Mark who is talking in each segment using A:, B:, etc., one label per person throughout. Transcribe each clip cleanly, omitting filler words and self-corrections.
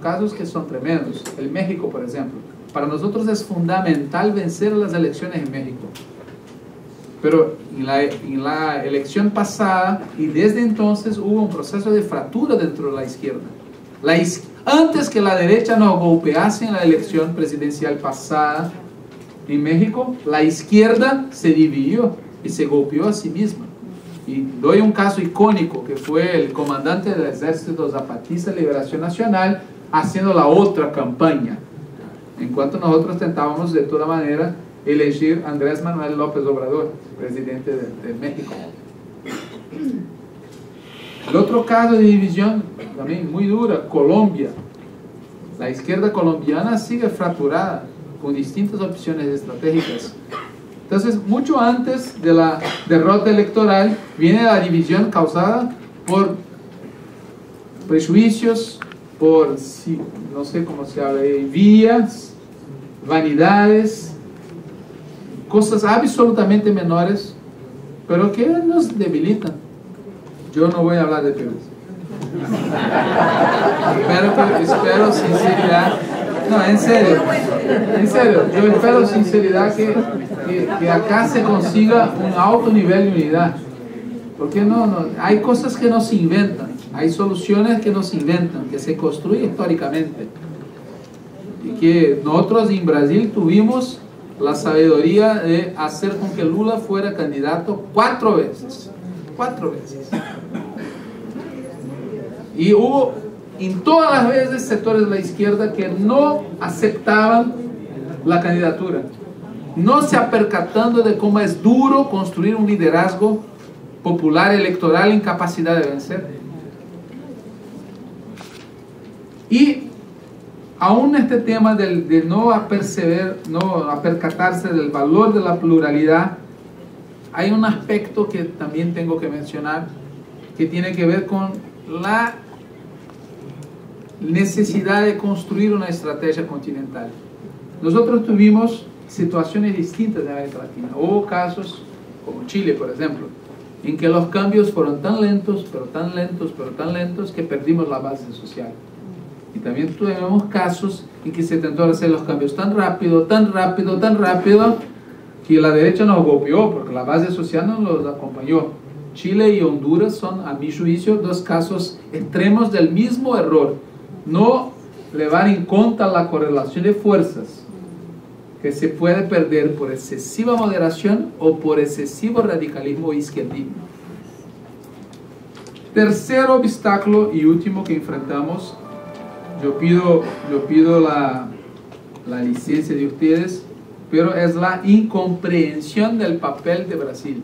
A: casos que son tremendos. El México, por ejemplo. Para nosotros es fundamental vencer las elecciones en México. Pero en la elección pasada y desde entonces hubo un proceso de fractura dentro de la izquierda. Antes que la derecha nos golpease en la elección presidencial pasada en México, la izquierda se dividió y se golpeó a sí misma. Y doy un caso icónico que fue el comandante del Ejército Zapatista de Liberación Nacional haciendo la otra campaña, en cuanto nosotros tentábamos de toda manera elegir a Andrés Manuel López Obrador, presidente de México. El otro caso de división también muy dura, Colombia. La izquierda colombiana sigue fracturada con distintas opciones estratégicas. Entonces, mucho antes de la derrota electoral viene la división causada por prejuicios, por, no sé cómo se habla, envidias, vanidades, cosas absolutamente menores, pero que nos debilitan. Yo no voy a hablar de Perú. Espero sinceridad. No, en serio, yo espero sinceridad que acá se consiga un alto nivel de unidad. Porque hay cosas que no se inventan, hay soluciones que no se inventan, que se construyen históricamente. Y que nosotros en Brasil tuvimos la sabiduría de hacer con que Lula fuera candidato 4 veces. 4 veces. Y hubo en todas las veces sectores de la izquierda que no aceptaban la candidatura, no se apercatando de cómo es duro construir un liderazgo popular electoral en capacidad de vencer. Y aún este tema de no apercatarse del valor de la pluralidad, hay un aspecto que también tengo que mencionar, que tiene que ver con la necesidad de construir una estrategia continental. Nosotros tuvimos situaciones distintas en América Latina. Hubo casos como Chile, por ejemplo, en que los cambios fueron tan lentos, pero tan lentos, pero tan lentos, que perdimos la base social. Y también tuvimos casos en que se intentó hacer los cambios tan rápido, tan rápido, tan rápido, que la derecha nos golpeó porque la base social no los acompañó. Chile y Honduras son, a mi juicio, 2 casos extremos del mismo error. No llevar en cuenta la correlación de fuerzas que se puede perder por excesiva moderación o por excesivo radicalismo o izquierdismo. Tercer obstáculo y último que enfrentamos, yo pido la licencia de ustedes, pero es la incomprensión del papel de Brasil.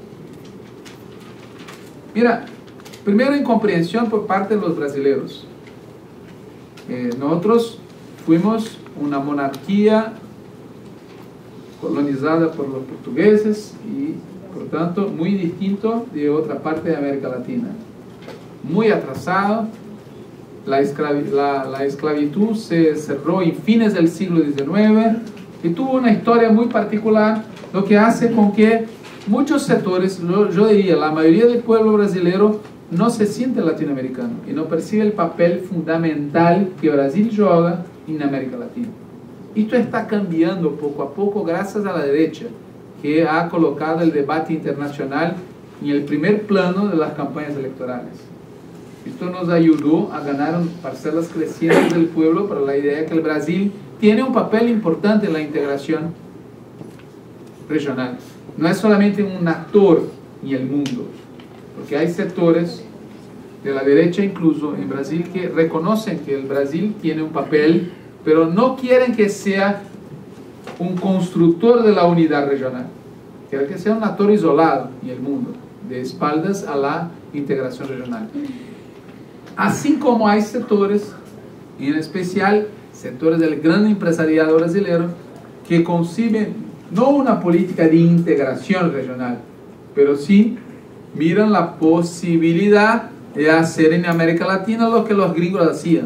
A: Mira, primero incomprensión por parte de los brasileños. Nosotros fuimos una monarquía colonizada por los portugueses y por tanto muy distinto de otra parte de América Latina, muy atrasado. La esclavitud se cerró en fines del siglo XIX y tuvo una historia muy particular, lo que hace con que muchos sectores, yo diría la mayoría del pueblo brasileño, no se siente latinoamericano y no percibe el papel fundamental que Brasil juega en América Latina. Esto está cambiando poco a poco gracias a la derecha, que ha colocado el debate internacional en el primer plano de las campañas electorales. Esto nos ayudó a ganar parcelas crecientes del pueblo para la idea que el Brasil tiene un papel importante en la integración regional. No es solamente un actor en el mundo, porque hay sectores de la derecha incluso en Brasil que reconocen que el Brasil tiene un papel, pero no quieren que sea un constructor de la unidad regional. Quieren que sea un actor isolado en el mundo, de espaldas a la integración regional. Así como hay sectores, en especial sectores del gran empresariado brasileño, que conciben no una política de integración regional, pero sí miran la posibilidad de hacer en América Latina lo que los gringos hacían.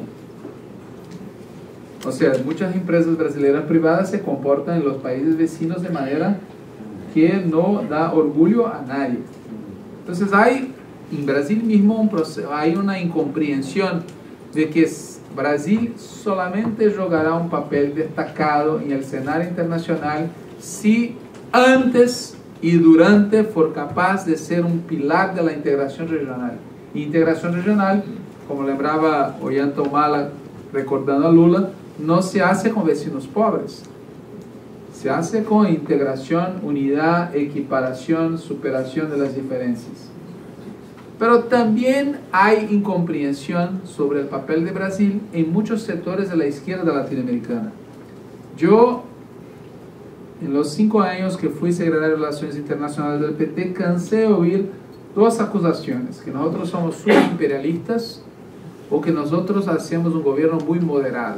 A: O sea, muchas empresas brasileñas privadas se comportan en los países vecinos de manera que no da orgullo a nadie. Entonces hay en Brasil mismo un proceso, hay una incomprensión de que Brasil solamente jugará un papel destacado en el escenario internacional si antes y durante for capaz de ser un pilar de la integración regional. Integración regional, como lembraba Ollanta Humala recordando a Lula, no se hace con vecinos pobres, se hace con integración, unidad, equiparación, superación de las diferencias. Pero también hay incomprensión sobre el papel de Brasil en muchos sectores de la izquierda latinoamericana. Yo, en los 5 años que fui secretario de Relaciones Internacionales del PT, cansé de oír dos acusaciones: que nosotros somos subimperialistas o que nosotros hacemos un gobierno muy moderado.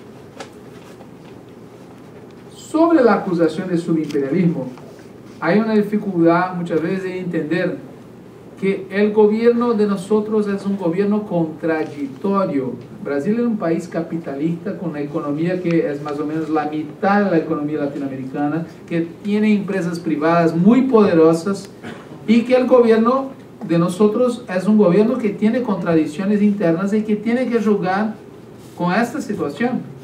A: Sobre la acusación de subimperialismo, hay una dificultad muchas veces de entender que el gobierno de nosotros es un gobierno contradictorio. Brasil es un país capitalista con una economía que es más o menos la mitad de la economía latinoamericana, que tiene empresas privadas muy poderosas, y que el gobierno de nosotros es un gobierno que tiene contradicciones internas y que tiene que jugar con esta situación.